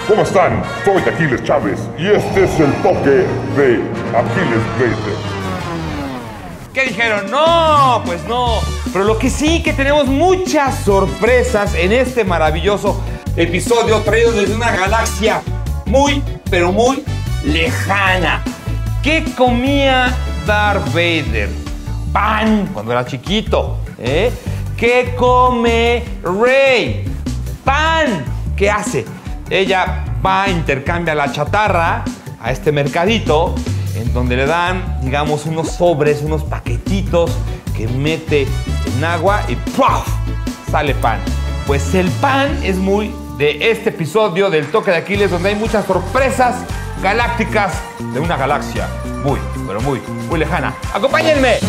¿Cómo están? Soy Aquiles Chávez y este es el toque de Aquiles Vader. ¿Qué dijeron? No, pues no. Pero lo que sí, que tenemos muchas sorpresas en este maravilloso episodio traído desde una galaxia muy, pero muy lejana. ¿Qué comía Darth Vader? Pan, cuando era chiquito. ¿Qué come Rey? Pan. ¿Qué hace? Ella va, intercambia la chatarra a este mercadito en donde le dan, digamos, unos sobres, unos paquetitos que mete en agua y ¡puf! Sale pan. Pues el pan es muy de este episodio del Toque de Aquiles, donde hay muchas sorpresas galácticas de una galaxia muy, pero muy, muy lejana. ¡Acompáñenme!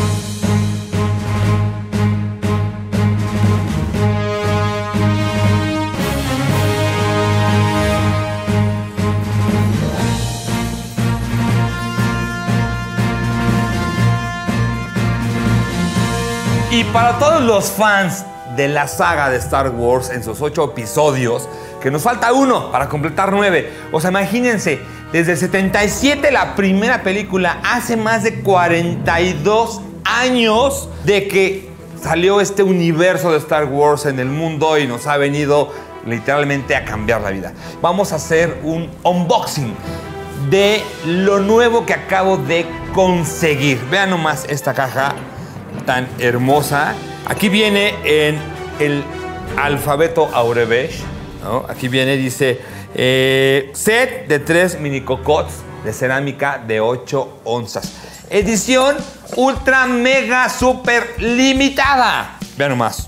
Y para todos los fans de la saga de Star Wars en sus 8 episodios, que nos falta uno para completar 9. O sea, imagínense, desde el 77 la primera película, hace más de 42 años de que salió este universo de Star Wars en el mundo y nos ha venido literalmente a cambiar la vida. Vamos a hacer un unboxing de lo nuevo que acabo de conseguir. Vean nomás esta caja tan hermosa. Aquí viene en el alfabeto Aurebesh, ¿no? Aquí viene, dice, set de 3 mini cocots de cerámica de 8 onzas. Edición ultra mega super limitada. Vean nomás.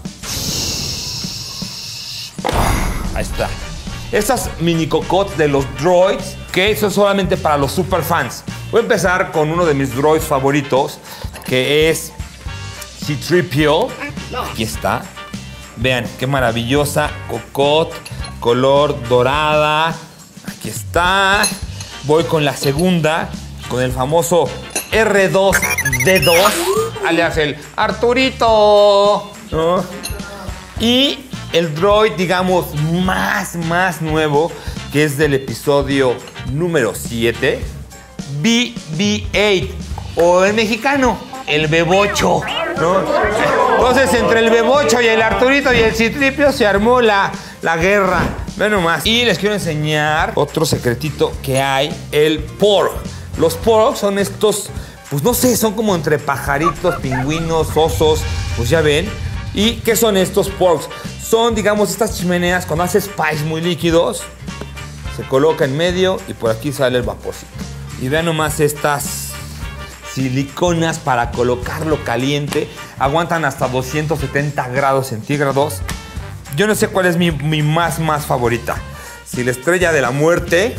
Ahí está. Estas mini cocots de los droids, que eso es solamente para los super fans. Voy a empezar con uno de mis droids favoritos, que es C-3PO. Aquí está. Vean qué maravillosa cocot, color dorada. Aquí está. Voy con la segunda, con el famoso R2D2, alias el Arturito, ¿no? Y el droid, digamos, más nuevo, que es del episodio número 7, BB-8, o en mexicano, el Bebocho, ¿no? Entonces, entre el Bebocho y el Arturito y el C-3PO se armó la guerra. Vean nomás. Y les quiero enseñar otro secretito que hay, el Porg. Los Porg son estos, pues no sé, son como entre pajaritos, pingüinos, osos, pues ya ven. ¿Y qué son estos Porgs? Son, digamos, estas chimeneas cuando haces pies muy líquidos. Se coloca en medio y por aquí sale el vaporcito. Y vean nomás estas siliconas para colocarlo caliente. Aguantan hasta 270 grados centígrados. Yo no sé cuál es mi más favorita. Si la estrella de la muerte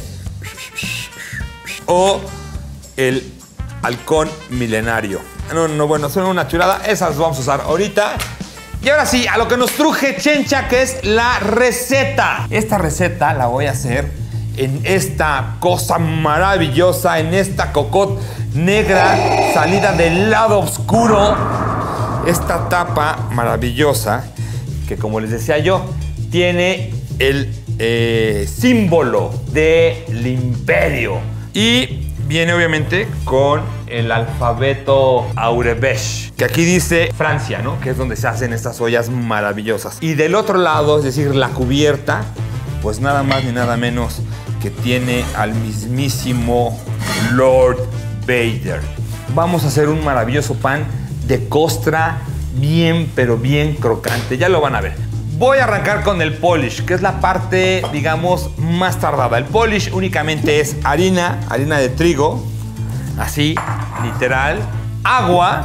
o el halcón milenario. No, bueno, son una chulada. Esas vamos a usar ahorita. Y ahora sí, a lo que nos truje Chencha, que es la receta. Esta receta la voy a hacer en esta cosa maravillosa, en esta cocot negra salida del lado oscuro. Esta tapa maravillosa que, como les decía yo, tiene el símbolo del imperio. Y viene obviamente con el alfabeto Aurebesh, que aquí dice Francia, ¿no? Que es donde se hacen estas ollas maravillosas. Y del otro lado, es decir, la cubierta, pues nada más ni nada menos que tiene al mismísimo Lord Vader. Vamos a hacer un maravilloso pan de costra bien, pero bien crocante. Ya lo van a ver. Voy a arrancar con el polish, que es la parte, digamos, más tardada. El polish únicamente es harina de trigo, así, literal, agua,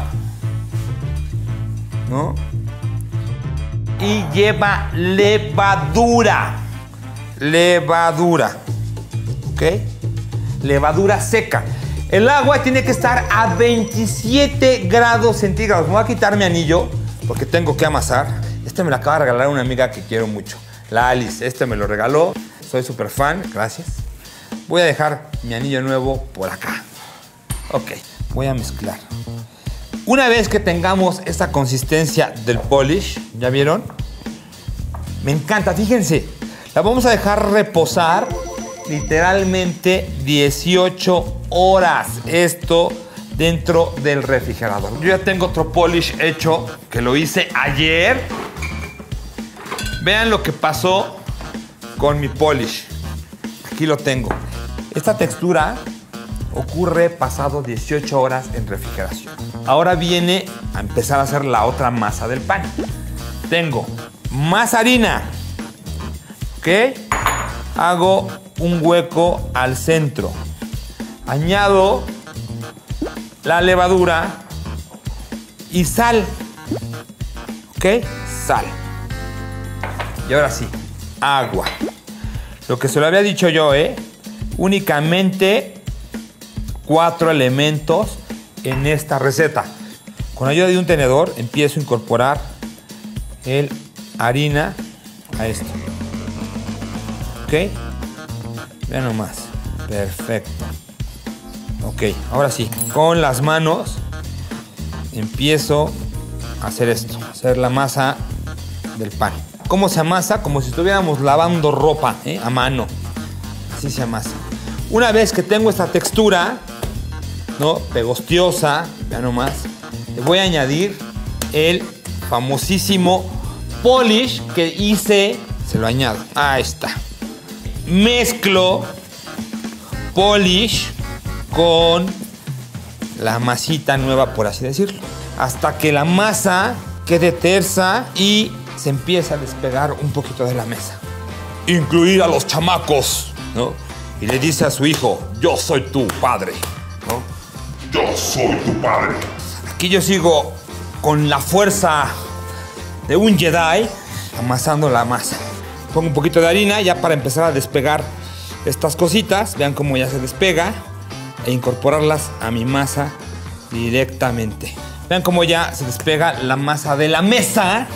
¿no? Y lleva levadura, ¿ok? Levadura seca. El agua tiene que estar a 27 grados centígrados. Me voy a quitar mi anillo porque tengo que amasar. Este me lo acaba de regalar una amiga que quiero mucho, la Alice. Este me lo regaló. Soy súper fan, gracias. Voy a dejar mi anillo nuevo por acá. Ok, voy a mezclar. Una vez que tengamos esta consistencia del polish, ¿ya vieron? Me encanta, fíjense. La vamos a dejar reposar literalmente 18 horas esto dentro del refrigerador. Yo ya tengo otro polish hecho, que lo hice ayer. Vean lo que pasó con mi polish. Aquí lo tengo. Esta textura ocurre pasado 18 horas en refrigeración. Ahora viene a empezar a hacer la otra masa del pan. Tengo más harina, ¿ok? Hago un hueco al centro. Añado la levadura y sal, ¿ok? Sal. Y ahora sí, agua. Lo que se lo había dicho yo, únicamente 4 elementos en esta receta. Con ayuda de un tenedor empiezo a incorporar el harina a esto. ¿Ok? Vean nomás. Perfecto. Ok, ahora sí. Con las manos empiezo a hacer esto. Hacer la masa del pan. ¿Cómo se amasa? Como si estuviéramos lavando ropa, a mano. Así se amasa. Una vez que tengo esta textura, ¿no? Pegostiosa, vean nomás, le voy a añadir el famosísimo polish que hice. Se lo añado. Ahí está. Mezclo polish con la masita nueva, por así decirlo, hasta que la masa quede tersa y se empieza a despegar un poquito de la mesa. Incluir a los chamacos, ¿no? Y le dice a su hijo: yo soy tu padre, ¿no? Yo soy tu padre. Aquí yo sigo con la fuerza de un Jedi amasando la masa. Pongo un poquito de harina ya para empezar a despegar estas cositas. Vean cómo ya se despega. E incorporarlas a mi masa directamente. Vean cómo ya se despega la masa de la mesa.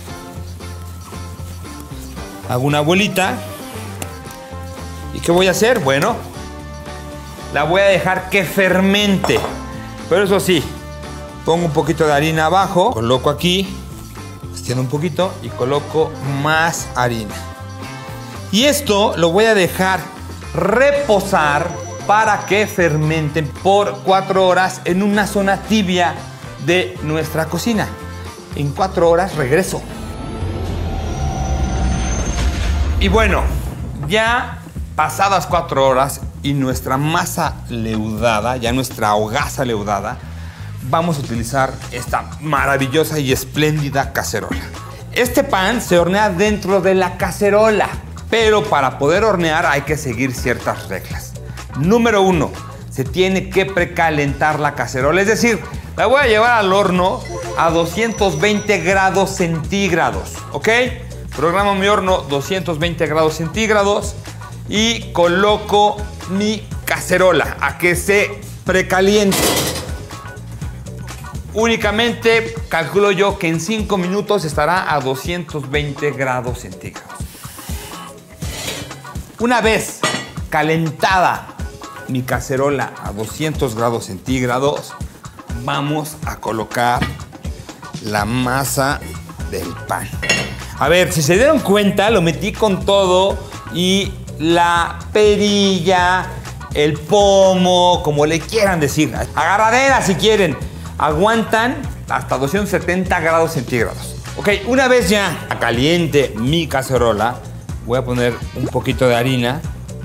Hago una bolita. ¿Y qué voy a hacer? Bueno, la voy a dejar que fermente. Pero eso sí, pongo un poquito de harina abajo. Coloco aquí, extiendo un poquito y coloco más harina. Y esto lo voy a dejar reposar para que fermenten por 4 horas en una zona tibia de nuestra cocina. En 4 horas regreso. Y bueno, ya pasadas 4 horas y nuestra masa leudada, ya nuestra hogaza leudada, vamos a utilizar esta maravillosa y espléndida cacerola. Este pan se hornea dentro de la cacerola, pero para poder hornear hay que seguir ciertas reglas. Número 1, se tiene que precalentar la cacerola, es decir, la voy a llevar al horno a 220 grados centígrados, ¿ok? Programo mi horno 220 grados centígrados y coloco mi cacerola a que se precaliente. Únicamente calculo yo que en 5 minutos estará a 220 grados centígrados. Una vez calentada mi cacerola a 200 grados centígrados, vamos a colocar la masa del pan. A ver, si se dieron cuenta, lo metí con todo y la perilla, el pomo, como le quieran decir, agarradera si quieren, aguantan hasta 270 grados centígrados. Ok, una vez ya caliente mi cacerola, voy a poner un poquito de harina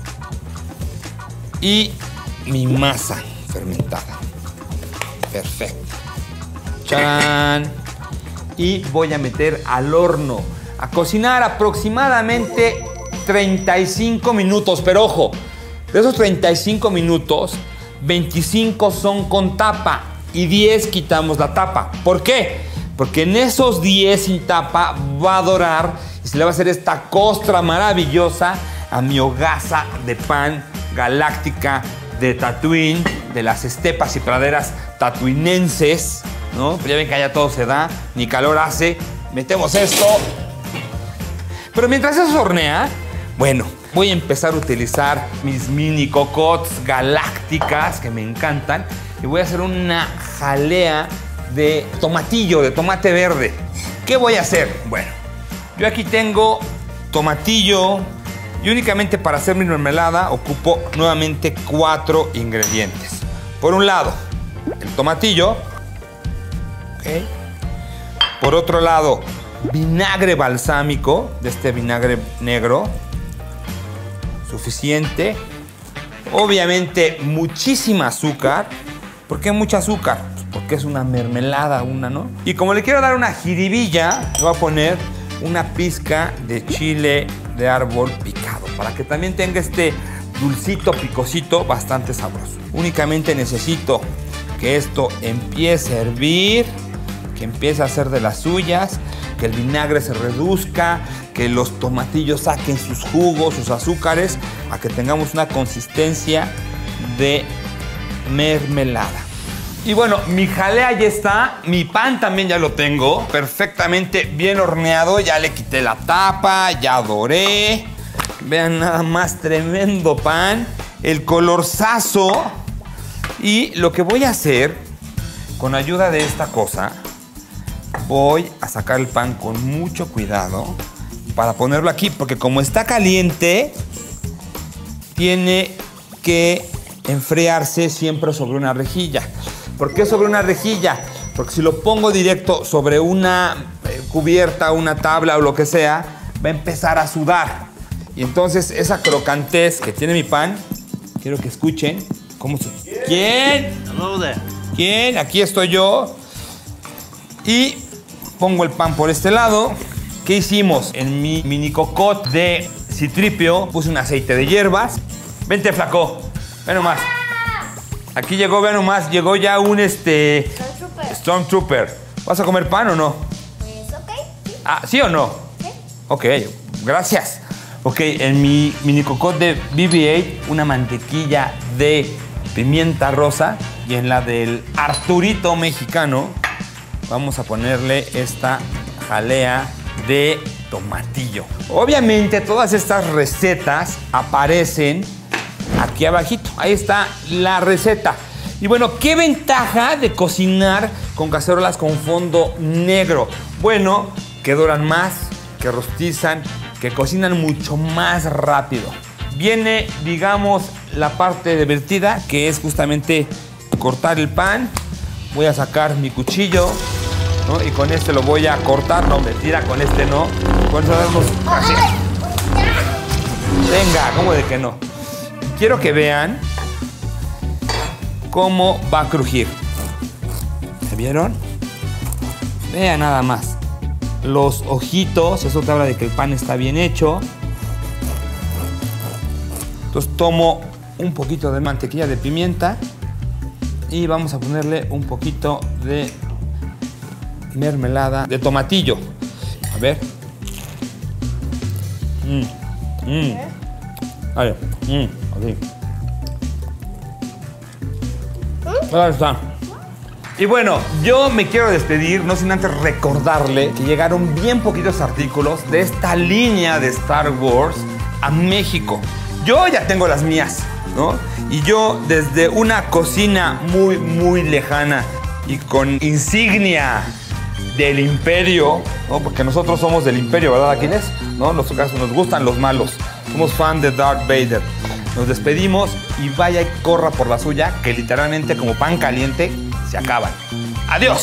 y mi masa fermentada. Perfecto. ¡Charán! Y voy a meter al horno a cocinar aproximadamente 35 minutos. Pero ojo, de esos 35 minutos, 25 son con tapa y 10 quitamos la tapa. ¿Por qué? Porque en esos 10 sin tapa va a dorar y se le va a hacer esta costra maravillosa a mi hogaza de pan galáctica de Tatooine, de las estepas y praderas tatuinenses, ¿no? Pues ya ven que allá todo se da, ni calor hace. Metemos esto. Pero mientras eso se hornea, bueno, voy a empezar a utilizar mis mini cocottes galácticas que me encantan y voy a hacer una jalea de tomatillo, de tomate verde. ¿Qué voy a hacer? Bueno, yo aquí tengo tomatillo, Y únicamente para hacer mi mermelada ocupo nuevamente 4 ingredientes. Por un lado, el tomatillo. Okay. Por otro lado, vinagre balsámico, de este vinagre negro. Suficiente. Obviamente, muchísima azúcar. ¿Por qué mucha azúcar? Pues porque es una mermelada, ¿no? Y como le quiero dar una jiribilla, le voy a poner una pizca de chile de árbol picado, para que también tenga este dulcito, picosito, bastante sabroso. Únicamente necesito que esto empiece a hervir, que empiece a hacer de las suyas, que el vinagre se reduzca, que los tomatillos saquen sus jugos, sus azúcares, a que tengamos una consistencia de mermelada. Y bueno, mi jalea ya está, mi pan también ya lo tengo perfectamente bien horneado, ya le quité la tapa, ya doré. Vean nada más, tremendo pan, el colorzazo. Y lo que voy a hacer, con ayuda de esta cosa, voy a sacar el pan con mucho cuidado para ponerlo aquí, porque como está caliente, tiene que enfriarse siempre sobre una rejilla. ¿Por qué sobre una rejilla? Porque si lo pongo directo sobre una cubierta, una tabla o lo que sea, va a empezar a sudar. Y entonces esa crocantez que tiene mi pan, quiero que escuchen cómo se... ¿Quién? Hello there. ¿Quién? Aquí estoy yo. Y pongo el pan por este lado. ¿Qué hicimos? En mi mini cocotte de citripio puse un aceite de hierbas. Vente, flaco. Ven nomás. Aquí llegó, vean nomás, llegó ya un Stormtrooper. ¿Vas a comer pan o no? Pues, ok. Sí. Ah, ¿sí o no? Sí. Ok, gracias. Ok, en mi mini cocotte de BB-8, una mantequilla de pimienta rosa. Y en la del Arturito mexicano, vamos a ponerle esta jalea de tomatillo. Obviamente, todas estas recetas aparecen aquí abajito. Ahí está la receta. Y bueno, ¿qué ventaja de cocinar con cacerolas con fondo negro? Bueno, que duran más, que rostizan, que cocinan mucho más rápido. Viene, digamos, la parte divertida, que es justamente cortar el pan. Voy a sacar mi cuchillo, ¿no? Y con este lo voy a cortar. No, mentira, con este no. Con eso damos así. Venga, ¿cómo de que no? Quiero que vean cómo va a crujir. ¿Se vieron? Vean nada más. Los ojitos, eso te habla de que el pan está bien hecho. Entonces tomo un poquito de mantequilla de pimienta y vamos a ponerle un poquito de mermelada de tomatillo. A ver. A ver. Así. Ahí está. Y bueno, yo me quiero despedir, no sin antes recordarle que llegaron bien poquitos artículos de esta línea de Star Wars a México. Yo ya tengo las mías, ¿no? Y yo desde una cocina muy, muy lejana y con insignia del Imperio, ¿no? Porque nosotros somos del Imperio, ¿verdad, Aquiles? ¿No? Nos gustan los malos. Somos fan de Darth Vader. Nos despedimos y vaya y corra por la suya, que literalmente como pan caliente se acaban. ¡Adiós!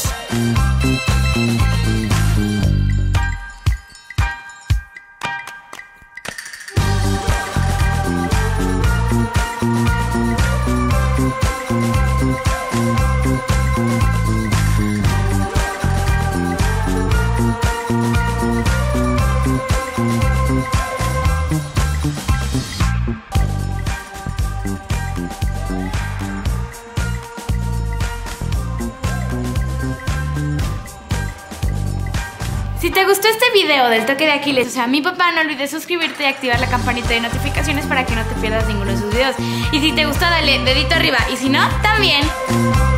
Si te gustó este video del toque de Aquiles, o sea, mi papá, no olvides suscribirte y activar la campanita de notificaciones para que no te pierdas ninguno de sus videos. Y si te gustó, dale dedito arriba. Y si no, también.